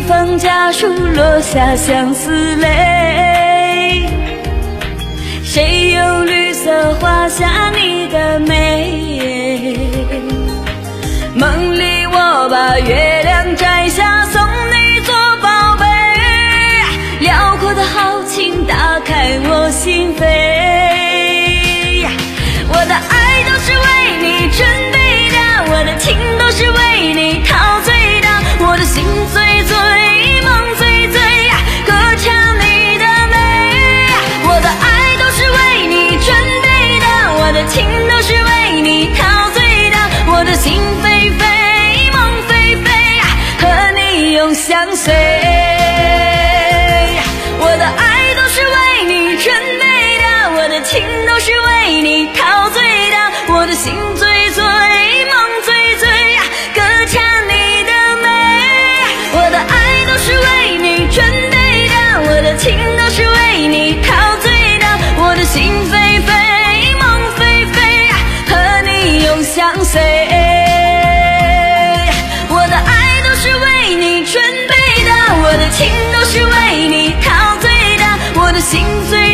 放家书，落下相思泪。谁用绿色画下你的美？梦里我把月亮摘下，送你做宝贝。辽阔的豪情打开我心扉，我的爱都是为你准备的，我的情都是为你陶醉的，我的心醉醉，梦醉醉，歌唱你的美。我的爱都是为你准备的，我的情都是为你陶醉的，我的心飞飞，梦飞飞，和你永相随。我的爱都是为你准备的，我的情都是为你陶醉的，我的心醉醉，梦醉醉，歌唱你的美。我的爱都是为你准备的，我的情都是为你陶醉的，我的心飞飞，梦飞飞，和你永相随。我的爱都是为你准备的，我的情都是为你陶醉的，我的心醉